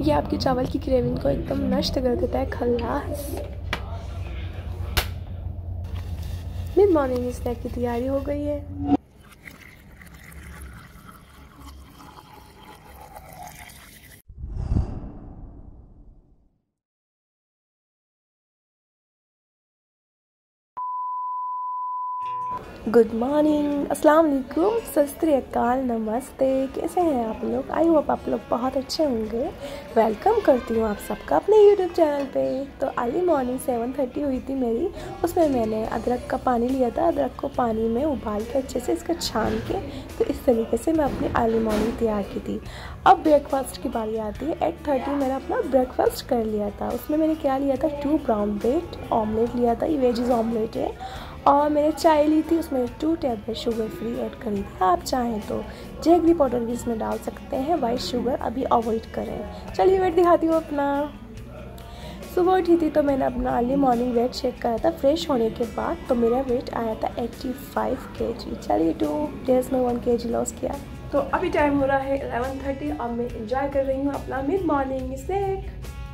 ये आपकी चावल की क्रेविंग को एकदम नष्ट कर देता है। खल्लास। मिड मॉर्निंग स्नैक की तैयारी हो गई है। गुड मॉर्निंग, अस्सलाम वालेकुम, सत श्री अकाल, नमस्ते। कैसे हैं आप लोग? आई होप आप लोग बहुत अच्छे होंगे। वेलकम करती हूँ आप सबका अपने यूट्यूब चैनल पे। तो अर्ली मॉर्निंग 7:30 हुई थी मेरी। उसमें मैंने अदरक का पानी लिया था। अदरक को पानी में उबाल के अच्छे से इसका छान के, तो इस तरीके से मैं अपनी अर्ली मॉर्निंग तैयार की थी। अब ब्रेकफास्ट की बारी आती है। 8:30 मैंने अपना ब्रेकफास्ट कर लिया था। उसमें मैंने क्या लिया था, 2 ब्राउन ब्रेड ऑमलेट लिया था। ये वेजिज ऑमलेट है। और मैंने चाय ली थी, उसमें 2 टेबल शुगर फ्री ऐड करी थी। आप चाहें तो जैगरी पाउडर भी इसमें डाल सकते हैं। वाइट शुगर अभी अवॉइड करें। चलिए वेट दिखाती हूँ अपना। सुबह उठी थी तो मैंने अपना अर्ली मॉर्निंग वेट चेक करा था फ्रेश होने के बाद। तो मेरा वेट आया था 85 kg। चलिए 2 डेज में 1 kg लॉस किया। तो अभी टाइम हो रहा है 11:30। अब मैं इंजॉय कर रही हूँ अपना मिड मॉर्निंग स्नैक,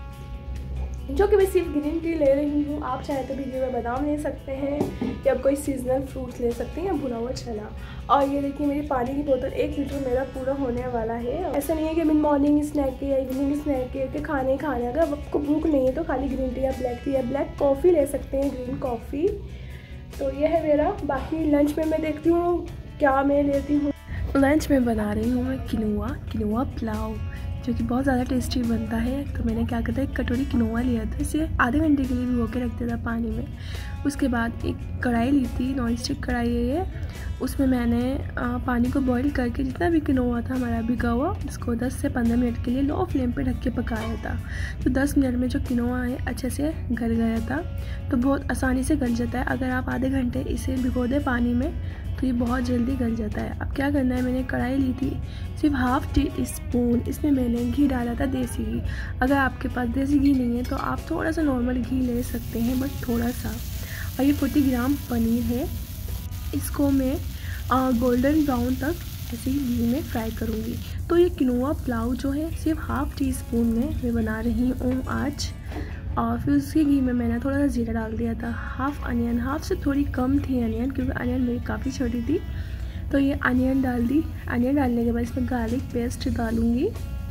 जो कि मैं सिर्फ ग्रीन टी ले रही हूँ। आप चाहे तो भिगे हुए बादाम ले सकते हैं या कोई सीजनल फ्रूट्स ले सकते हैं या भुना हुआ चना। और ये देखिए मेरी पानी की बोतल 1 लीटर मेरा पूरा होने वाला है। ऐसा नहीं है कि मिड मॉर्निंग स्नैक या इवनिंग स्नैक के खाने अगर आपको भूख नहीं है तो खाली ग्रीन टी या ब्लैक टी या ब्लैक कॉफ़ी ले सकते हैं, ग्रीन कॉफ़ी। तो ये है मेरा। बाकी लंच में मैं देखती हूँ क्या मैं लेती हूँ। लंच में बना रही हूँ मैं किनोआ पुलाव, जो कि बहुत ज़्यादा टेस्टी बनता है। तो मैंने क्या करता है, 1 कटोरी किनोआ लिया था। इसे आधे घंटे के लिए भिगो के रख दिया था पानी में। उसके बाद एक कढ़ाई ली थी, नॉन स्टिक कढ़ाई है ये। उसमें मैंने पानी को बॉईल करके जितना भी किनोआ था हमारा भिगा हुआ, उसको 10 से 15 मिनट के लिए लो फ्लेम पे ढक के पकाया था। तो 10 मिनट में जो किनोआ है अच्छे से गल गया था। तो बहुत आसानी से गल जाता है। अगर आप आधे घंटे इसे भिगो दें पानी में तो ये बहुत जल्दी गल जाता है। अब क्या करना है, मैंने कढ़ाई ली थी, सिर्फ हाफ टी स्पून इसमें मैंने घी डाला था, देसी घी। अगर आपके पास देसी घी नहीं है तो आप थोड़ा सा नॉर्मल घी ले सकते हैं, बट थोड़ा सा। और ये 40 ग्राम पनीर है। इसको मैं गोल्डन ब्राउन तक ऐसे ही घी में फ्राई करूँगी। तो ये किनोआ पुलाव जो है सिर्फ हाफ टी स्पून में मैं बना रही हूँ आज। और फिर उसके घी में मैंने थोड़ा सा जीरा डाल दिया था। हाफ अनियन, हाफ से थोड़ी कम थी अनियन, क्योंकि अनियन मेरी काफ़ी छोटी थी। तो ये अनियन डाल दी। अनियन डालने के बाद इसमें गार्लिक पेस्ट डालूँगी।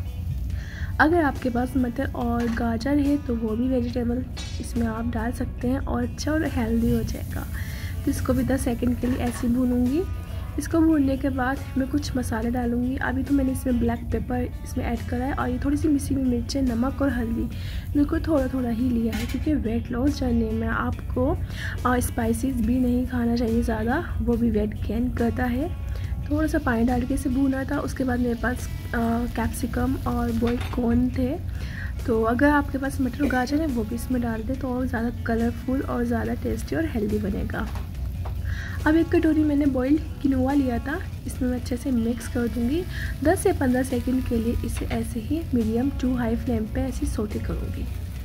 अगर आपके पास मटर और गाजर है तो वो भी वेजिटेबल इसमें आप डाल सकते हैं और अच्छा और हेल्दी हो जाएगा। तो इसको भी 10 सेकंड के लिए ऐसे भूनूंगी। इसको भूनने के बाद मैं कुछ मसाले डालूंगी। अभी तो मैंने इसमें ब्लैक पेपर इसमें ऐड करा है, और ये थोड़ी सी मिसी हुई मिर्चें, नमक और हल्दी बिल्कुल थोड़ा थोड़ा ही लिया है, क्योंकि वेट लॉस जर्नी में आपको स्पाइसेस भी नहीं खाना चाहिए ज़्यादा, वो भी वेट गेन करता है। थोड़ा सा पानी डाल के इसे भूना था। उसके बाद मेरे पास कैप्सिकम और बॉइल्ड कॉर्न थे। तो अगर आपके पास मटर और गाजर है वो भी इसमें डाल दे तो और ज़्यादा कलरफुल और ज़्यादा टेस्टी और हेल्दी बनेगा। अब 1 कटोरी मैंने बॉइल्ड किनोआ लिया था, इसमें मैं अच्छे से मिक्स कर दूंगी। 10 से 15 सेकंड के लिए इसे ऐसे ही मीडियम टू हाई फ्लेम पे ऐसे सौटे करूँगी।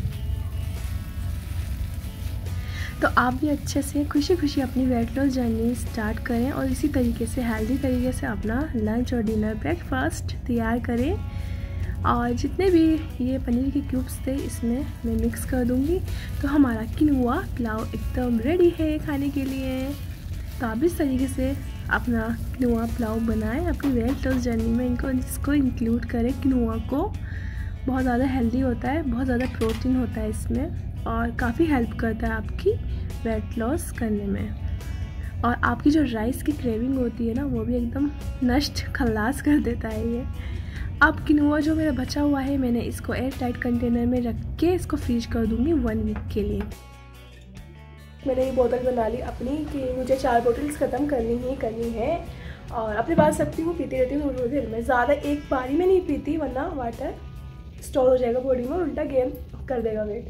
तो आप भी अच्छे से खुशी खुशी अपनी वेट लॉस जर्नी स्टार्ट करें और इसी तरीके से हेल्दी तरीके से अपना लंच और डिनर ब्रेकफास्ट तैयार करें। और जितने भी ये पनीर के क्यूब्स थे इसमें मैं मिक्स कर दूंगी। तो हमारा किनोआ पुलाव एकदम रेडी है खाने के लिए। तो आप इस तरीके से अपना किनोआ पुलाव बनाएं अपनी वेट लॉस जर्नी में। इसको इंक्लूड करें। किनोआ को बहुत ज़्यादा हेल्दी होता है, बहुत ज़्यादा प्रोटीन होता है इसमें, और काफ़ी हेल्प करता है आपकी वेट लॉस करने में। और आपकी जो राइस की क्रेविंग होती है ना, वो भी एकदम नष्ट खल्लास कर देता है ये। अब किनोआ जो मेरा बचा हुआ है, मैंने इसको एयर टाइट कंटेनर में रख के इसको फ्रीज कर दूँगी 1 वीक के लिए। मैंने ये बोतल बना ली अपनी कि मुझे 4 बोतल्स ख़त्म करनी है। और अपने पास रखती हूँ, पीती रहती हूँ रोज़ दिन में। ज़्यादा एक बारी में नहीं पीती, वरना वाटर स्टोर हो जाएगा बॉडी में और उल्टा गेन कर देगा वेट।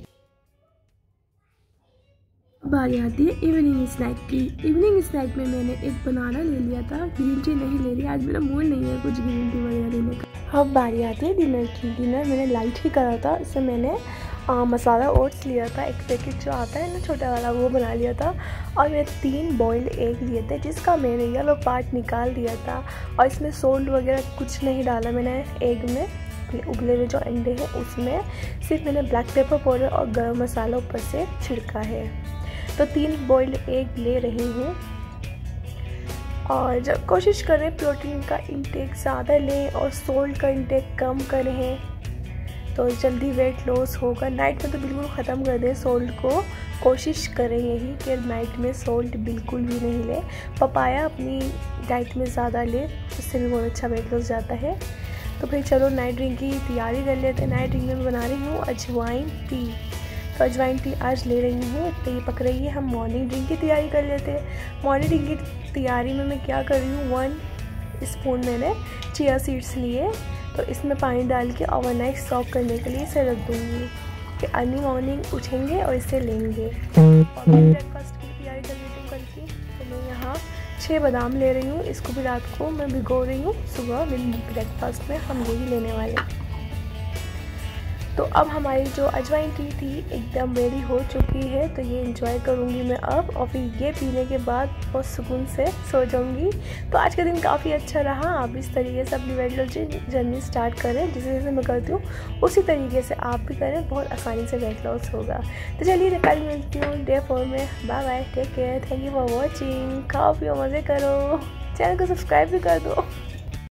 बारी आती है इवनिंग स्नैक की। इवनिंग स्नैक में मैंने एक बनाना ले लिया था। ग्रीन टी नहीं ले रही, आज मेरा मूड नहीं है कुछ ग्रीन टी वगैरह लेने का। अब बारी आती है डिनर की। डिनर मैंने लाइट ही करा था। इसमें मैंने मसाला ओट्स लिया था, एक पैकेट जो आता है ना छोटा वाला, वो बना लिया था। और मैंने 3 बॉइल्ड एग लिए थे, जिसका मैंने येलो पार्ट निकाल दिया था। और इसमें सोल्ट वगैरह कुछ नहीं डाला मैंने एग में। उबले हुए जो अंडे हैं उसमें सिर्फ मैंने ब्लैक पेपर पाउडर और गरम मसाला ऊपर से छिड़का है। तो 3 बॉइल्ड एग ले रही हूँ। और जब कोशिश करें प्रोटीन का इंटेक ज़्यादा लें और सोल्ट का इंटेक कम करें तो जल्दी वेट लॉस होगा। नाइट में तो बिल्कुल ख़त्म कर दें सोल्ट को, कोशिश करें यही कि नाइट में सोल्ट बिल्कुल भी नहीं लें। पपाया अपनी डाइट में ज़्यादा लें, उससे भी बहुत अच्छा वेट लॉस जाता है। तो भाई चलो नाइट ड्रिंक की तैयारी कर लेते हैं। नाइट ड्रिंक में बना रही हूँ अजवाइन टी। तो अजवाइन टी आज ले रही हूँ, तो ये पक रही है। हम मॉर्निंग ड्रिंक की तैयारी कर लेते हैं। मॉर्निंग ड्रिंक की तैयारी में मैं क्या कर रही हूँ, 1 स्पून मैंने चिया सीड्स लिए, तो इसमें पानी डाल के ओवरनाइट सॉक करने के लिए इसे रख दूँगी कि अर्ली मॉर्निंग उठेंगे और इसे लेंगे। और मैं ब्रेकफास्ट की तैयारी कर लेती हूँ कल की। तो मैं यहाँ 6 बादाम ले रही हूँ, इसको भी रात को मैं भिगो रही हूँ, सुबह ब्रेकफास्ट में हम यही लेने वाले। तो अब हमारी जो अजवाइन टी थी एकदम रेडी हो चुकी है, तो ये एंजॉय करूँगी मैं अब, और फिर ये पीने के बाद बहुत सुकून से सो जाऊँगी। तो आज का दिन काफ़ी अच्छा रहा। आप इस तरीके से अपनी वेट लॉस जर्नी स्टार्ट करें, जैसे जैसे मैं करती हूँ उसी तरीके से आप भी करें, बहुत आसानी से वेट लॉस होगा। तो चलिए कल मिलती हूँ डे 4 में। Bye bye, take care, thank you for watching. खाओ पियो, मज़े करो, चैनल को सब्सक्राइब भी कर दो।